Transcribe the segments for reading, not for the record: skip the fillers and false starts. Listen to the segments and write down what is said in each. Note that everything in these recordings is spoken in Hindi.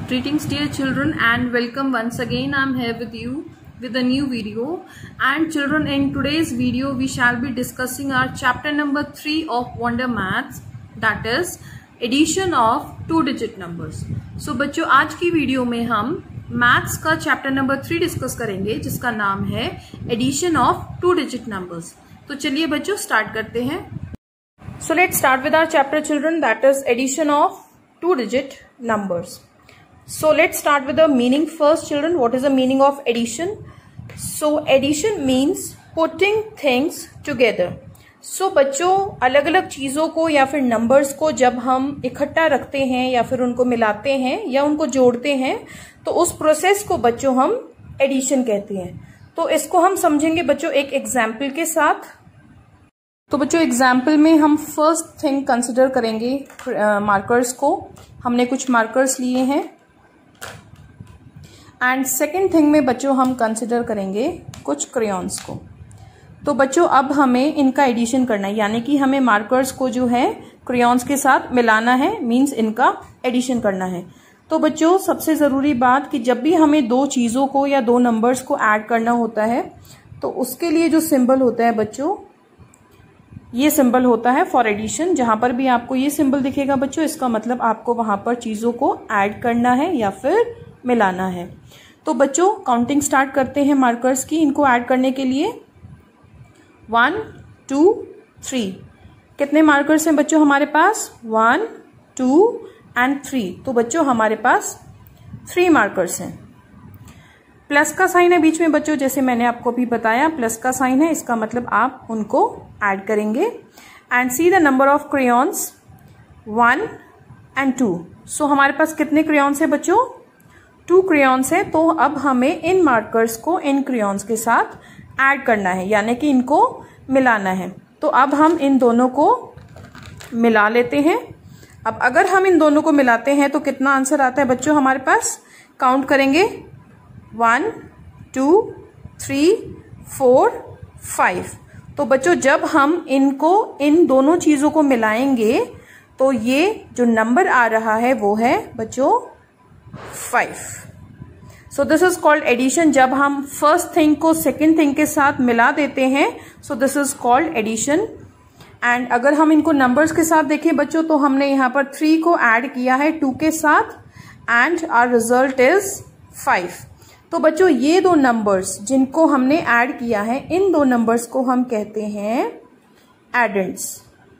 Greetings dear children and welcome once again. I am here with you with a new video. And children, in today's video we shall be discussing our chapter number 3 of Wonder Maths, that is addition of two digit numbers. So बच्चों, आज की वीडियो में हम मैथ्स का चैप्टर नंबर 3 डिस्कस करेंगे जिसका नाम है addition of two digit numbers. तो चलिए बच्चों स्टार्ट करते हैं। So let's start with our chapter children, that is addition of two digit numbers. So let's start with the meaning first children. What is the meaning of addition? So addition means putting things together. So बच्चों, अलग अलग चीजों को या फिर नंबर्स को जब हम इकट्ठा रखते हैं या फिर उनको मिलाते हैं या उनको जोड़ते हैं तो उस प्रोसेस को बच्चों हम एडिशन कहते हैं। तो इसको हम समझेंगे बच्चों एक एग्जाम्पल के साथ। तो बच्चों एग्जाम्पल में हम फर्स्ट थिंग कंसिडर करेंगे मार्कर्स को। हमने कुछ मार्कर्स लिए हैं एंड सेकेंड थिंग में बच्चों हम कंसिडर करेंगे कुछ क्रेयॉन्स को। तो बच्चों अब हमें इनका एडिशन करना है, यानी कि हमें मार्कर्स को जो है क्रेयॉन्स के साथ मिलाना है, मीन्स इनका एडिशन करना है। तो बच्चों सबसे जरूरी बात कि जब भी हमें दो चीजों को या दो नंबर्स को ऐड करना होता है तो उसके लिए जो सिंबल होता है बच्चों, ये सिंबल होता है फॉर एडिशन। जहां पर भी आपको ये सिंबल दिखेगा बच्चों, इसका मतलब आपको वहां पर चीजों को ऐड करना है या फिर मिलाना है। तो बच्चों काउंटिंग स्टार्ट करते हैं मार्कर्स की इनको ऐड करने के लिए। 1 2 3। कितने मार्कर्स हैं बच्चों हमारे पास? 1 2 एंड 3। तो बच्चों हमारे पास 3 मार्कर्स हैं। प्लस का साइन है बीच में बच्चों, जैसे मैंने आपको भी बताया प्लस का साइन है, इसका मतलब आप उनको ऐड करेंगे। And see the number of crayons 1 and 2। So हमारे पास कितने क्रेयॉन्स है बच्चों? 2 क्रेयॉन्स है। तो अब हमें इन मार्कर्स को इन क्रेयॉन्स के साथ ऐड करना है, यानी कि इनको मिलाना है। तो अब हम इन दोनों को मिला लेते हैं। अब अगर हम इन दोनों को मिलाते हैं तो कितना आंसर आता है बच्चों हमारे पास? काउंट करेंगे 1 2 3 4 5। तो बच्चों जब हम इनको इन दोनों चीजों को मिलाएंगे तो ये जो नंबर आ रहा है वो है बच्चों 5। So this is called addition. जब हम फर्स्ट थिंग को सेकेंड थिंग के साथ मिला देते हैं so this is called addition. And अगर हम इनको नंबर्स के साथ देखें बच्चों तो हमने यहां पर 3 को ऐड किया है 2 के साथ एंड आवर रिजल्ट इज 5। तो बच्चों ये दो नंबर्स जिनको हमने ऐड किया है, इन दो नंबर्स को हम कहते हैं एडेंड्स।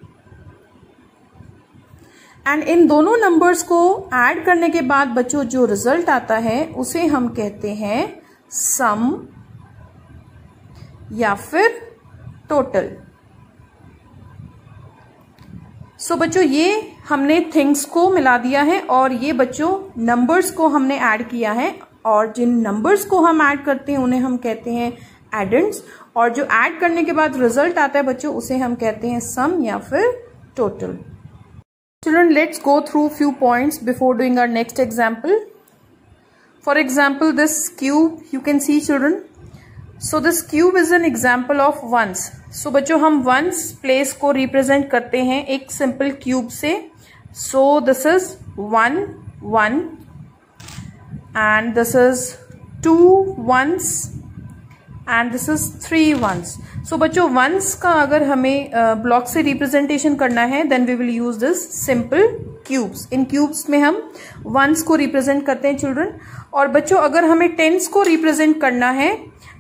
एंड इन दोनों नंबर्स को ऐड करने के बाद बच्चों जो रिजल्ट आता है उसे हम कहते हैं सम या फिर टोटल। सो बच्चों ये हमने थिंग्स को मिला दिया है और ये बच्चों नंबर्स को हमने ऐड किया है, और जिन नंबर्स को हम ऐड करते हैं उन्हें हम कहते हैं एडेंड्स, और जो ऐड करने के बाद रिजल्ट आता है बच्चों उसे हम कहते हैं सम या फिर total. Children, let's go through few points before doing our next example. For example, this cube you can see children. So this cube is an example of ones. So बच्चों हम ones place को represent करते हैं एक simple cube से। So this is 1 1 and this is 2 ones and this is 3 ones. So बच्चों वंस का अगर हमें ब्लॉक से रिप्रेजेंटेशन करना है then we will use this simple cubes. इन क्यूब्स में हम वंस को रिप्रेजेंट करते हैं चिल्ड्रन। और बच्चों अगर हमें टेंस को रिप्रेजेंट करना है,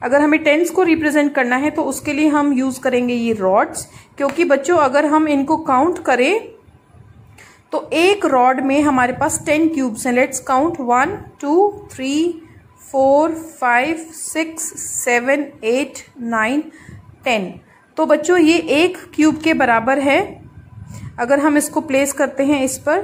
तो उसके लिए हम यूज करेंगे ये रॉड्स, क्योंकि बच्चों अगर हम इनको काउंट करें तो एक रॉड में हमारे पास 10 क्यूब्स हैं। Let's count 1 2 3 4 5 6 7 8 9 10। तो बच्चों ये एक क्यूब के बराबर है। अगर हम इसको प्लेस करते हैं इस पर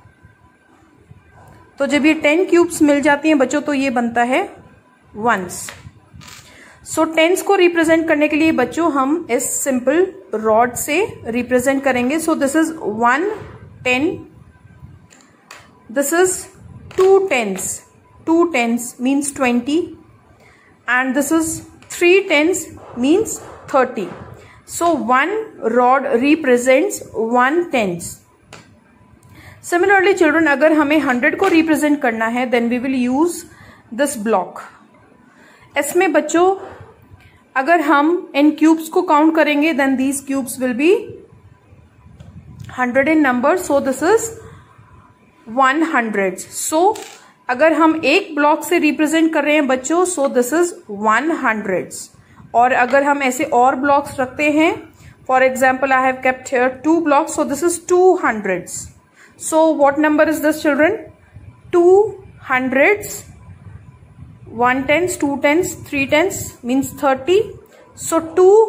तो जब ये 10 क्यूब्स मिल जाती हैं बच्चों तो ये बनता है वंस। सो टेंस को रिप्रेजेंट करने के लिए बच्चों हम इस सिंपल रॉड से रिप्रेजेंट करेंगे। So this is 1 10, this is 2 tens, 2 tens means 20 and this is 3 tens means 30. So one rod represents 1 tens. Similarly children, अगर हमें 100 को रिप्रेजेंट करना है then we will use this block. इसमें बच्चों अगर हम इन क्यूब्स को काउंट करेंगे then these cubes will be 100 in number, so this is 100। सो अगर हम एक ब्लॉक से रिप्रेजेंट कर रहे हैं बच्चों, सो दिस इज 100। और अगर हम ऐसे और ब्लॉक्स रखते हैं, for example I have kept here 2 blocks, so this is 200s. So what number is this children? 200s, 1 tens, 2 tens, 3 tens means 30. So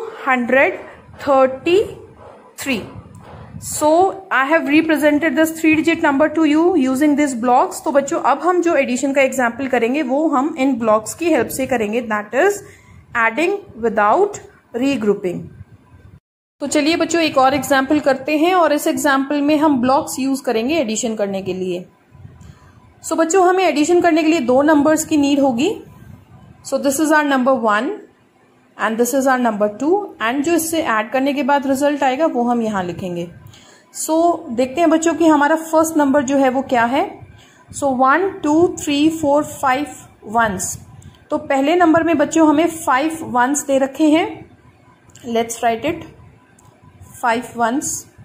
233. So I have represented this 3-digit number to you using these blocks. तो बच्चों अब हम जो एडिशन का एग्जाम्पल करेंगे वो हम इन ब्लॉक्स की हेल्प से करेंगे, that is adding without regrouping. तो चलिए बच्चों एक और एग्जाम्पल करते हैं और इस एग्जाम्पल में हम ब्लॉक्स यूज करेंगे एडिशन करने के लिए। सो बच्चों हमें एडिशन करने के लिए 2 नंबर्स की नीड होगी। So this is our number 1 and this is our number 2 and जो इससे ऐड करने के बाद रिजल्ट आएगा वो हम यहां लिखेंगे। सो देखते हैं बच्चों कि हमारा फर्स्ट नंबर जो है वो क्या है। सो 1 2 3 4 5 1s। तो पहले नंबर में बच्चों हमें 5 1s दे रखे हैं। Let's write it, 5 1s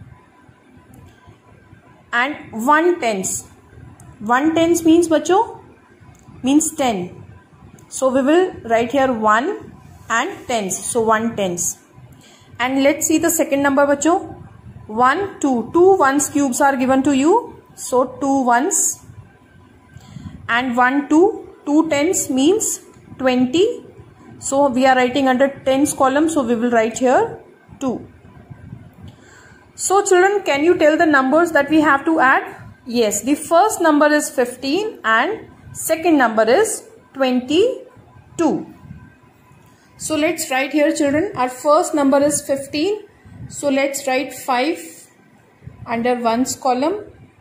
and 1 tens. 1 tens means बच्चों means 10. So we will write here 1 and tens. So 1 tens. And let's see the second number बच्चों, 1 2 2 1s cubes are given to you. So 2 1s and 1 2 2 tens means 20. So we are writing under tens column. So we will write here 2. So children, can you tell the numbers that we have to add? Yes, the first number is 15 and second number is 22. So let's write here children, our first number is 15. So let's write 5 under 1's column,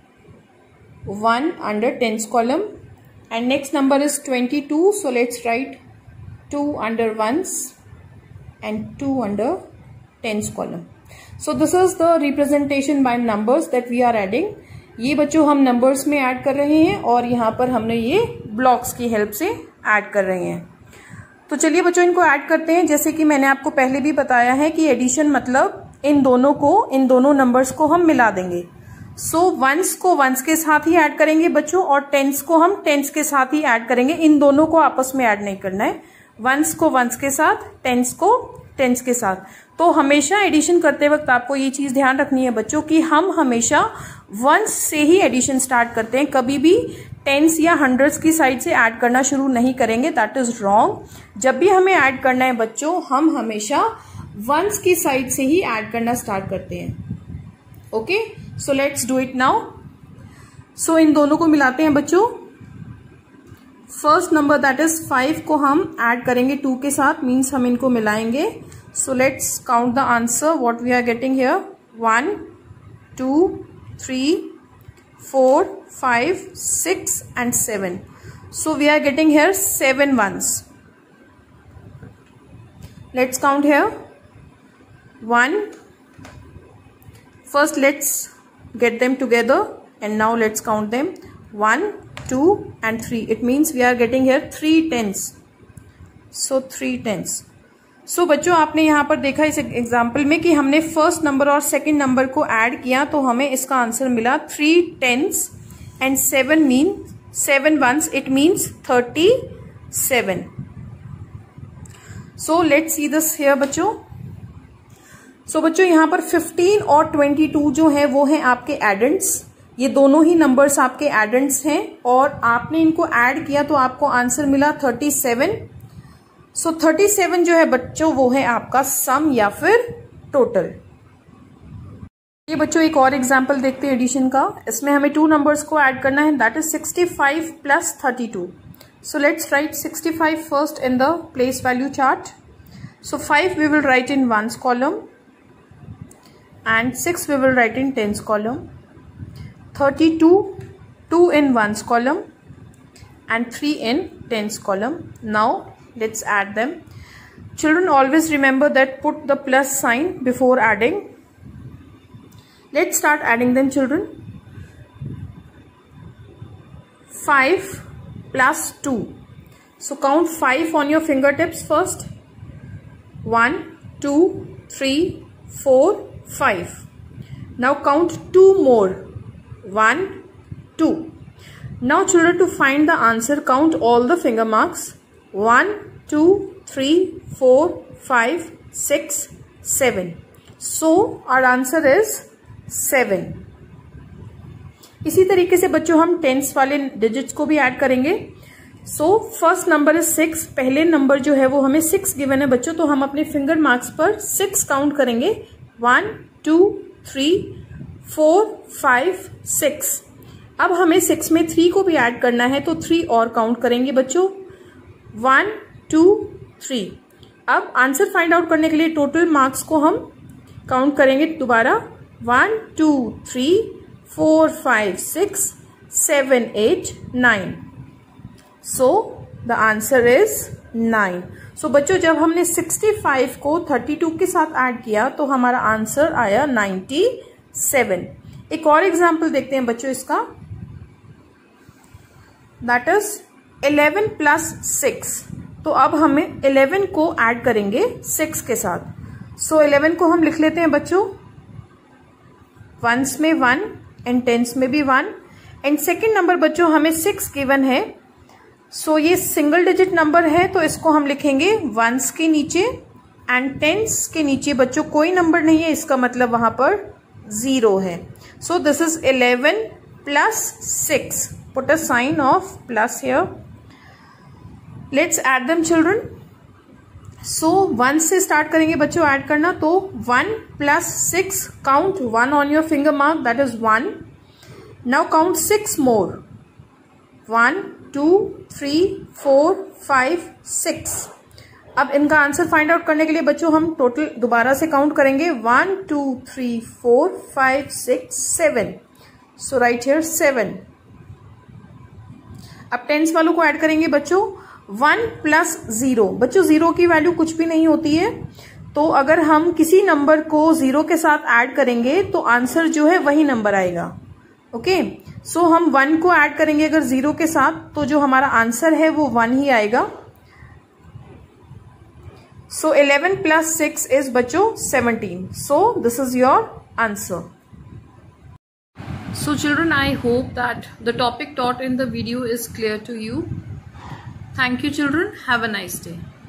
1 under 10's column, and next number is 22. So let's write 2 under 1's and 2 under 10's column. So this is the representation by numbers that we are adding. ये बच्चों हम नंबर्स में ऐड कर रहे हैं और यहाँ पर हमने ये ब्लॉक्स की हेल्प से ऐड कर रहे हैं। तो चलिए बच्चों इनको ऐड करते हैं। जैसे कि मैंने आपको पहले भी बताया है कि एडिशन मतलब इन दोनों नंबर्स को हम मिला देंगे। सो वंस को वंस के साथ ही ऐड करेंगे बच्चों और टेंस को हम टेंस के साथ ही ऐड करेंगे। इन दोनों को आपस में ऐड नहीं करना है, वंस को वंस के साथ, टेंस को टेंस के साथ। तो हमेशा एडिशन करते वक्त आपको ये चीज ध्यान रखनी है बच्चों कि हम हमेशा वंस से ही एडिशन स्टार्ट करते हैं, कभी भी टेंस या हंड्रेड्स की साइड से ऐड करना शुरू नहीं करेंगे, दैट इज रॉन्ग। जब भी हमें ऐड करना है बच्चों हम हमेशा वंस की साइड से ही ऐड करना स्टार्ट करते हैं। Okay, so let's do it now. So इन दोनों को मिलाते हैं बच्चों। फर्स्ट नंबर दैट इज 5 को हम ऐड करेंगे 2 के साथ, मीन्स हम इनको मिलाएंगे। So let's count the answer what we are getting here. 1 2 3 4 5 6 and 7. So we are getting here 7 ones. Let's count here. 1. First let's get them together and now let's count them. 1 2 and 3. It means we are getting here 3 tens. So 3 tens. So बच्चों आपने यहाँ पर देखा इस एग्जाम्पल में कि हमने फर्स्ट नंबर और सेकंड नंबर को ऐड किया तो हमें इसका आंसर मिला 3 tens and 7 ones. It means 37. So let's see this here बच्चों. So बच्चों यहाँ पर 15 और 22 जो है वो है आपके एडेंट्स। ये दोनों ही नंबर्स आपके एडेंट्स हैं और आपने इनको ऐड किया तो आपको आंसर मिला 37. सो 37 जो है बच्चों वो है आपका सम या फिर टोटल। ये बच्चों एक और एग्जांपल देखते हैं एडिशन का। इसमें हमें 2 नंबर्स को ऐड करना है, that is 65 plus 32. So let's write 65 first in the place value chart. So 5 we will write in 1's column and 6 we will write in 10's column. 32 2 in 1's column and 3 in 10's column. Now let's add them. Children, always remember that put the plus sign before adding. Let's start adding them children. 5 plus 2. So count 5 on your fingertips first. 1, 2, 3, 4, 5. Now count 2 more. 1, 2. Now children, to find the answer, count all the finger marks. 1, 2, 3, 4, 5, 6, 7. So our answer is 7. इसी तरीके से बच्चों हम टेंस वाले डिजिट्स को भी ऐड करेंगे. So first number is 6. पहले नंबर जो है वो हमें 6 गिवन है बच्चों, तो हम अपने फिंगर मार्क्स पर 6 काउंट करेंगे. 1, 2, 3, 4, 5, 6. अब हमें 6 में 3 को भी ऐड करना है, तो 3 और काउंट करेंगे बच्चों. 1, 2, 3. अब आंसर फाइंड आउट करने के लिए टोटल मार्क्स को हम काउंट करेंगे दोबारा. 1, 2, 3, 4, 5, 6, 7, 8, 9. So the answer is 9. So बच्चों जब हमने 65 को 32 के साथ ऐड किया तो हमारा आंसर आया 97. एक और एग्जाम्पल देखते हैं बच्चों इसका. That is 11 plus 6. तो अब हमें 11 को ऐड करेंगे 6 के साथ. सो 11 को हम लिख लेते हैं बच्चों. वंस में 1 एंड टेंस में भी 1. एंड सेकेंड नंबर बच्चों हमें 6 गिवन है. सो ये सिंगल डिजिट नंबर है, तो इसको हम लिखेंगे वंस के नीचे एंड टेंस के नीचे बच्चों कोई नंबर नहीं है, इसका मतलब वहां पर 0 है. So this is 11 plus 6. Put a sign of plus here. Let's add them children. So 1 से स्टार्ट करेंगे बच्चों ऐड करना. तो 1 plus 6. Count 1 on your finger mark, that is 1. Now count 6 more. 1, 2, 3, 4, 5, 6. अब इनका आंसर फाइंड आउट करने के लिए बच्चों हम टोटल दोबारा से काउंट करेंगे. 1, 2, 3, 4, 5, 6, 7. So write here 7. अब टेंस वालों को ऐड करेंगे बच्चों. 1 प्लस 0. बच्चों 0 की वैल्यू कुछ भी नहीं होती है, तो अगर हम किसी नंबर को 0 के साथ ऐड करेंगे तो आंसर जो है वही नंबर आएगा. ओके. सो हम 1 को ऐड करेंगे अगर 0 के साथ, तो जो हमारा आंसर है वो 1 ही आएगा. सो 11 प्लस 6 इज बच्चों 17. So this is your answer. So children, I hope that the topic taught in the video is clear to you. Thank you children. Have a nice day.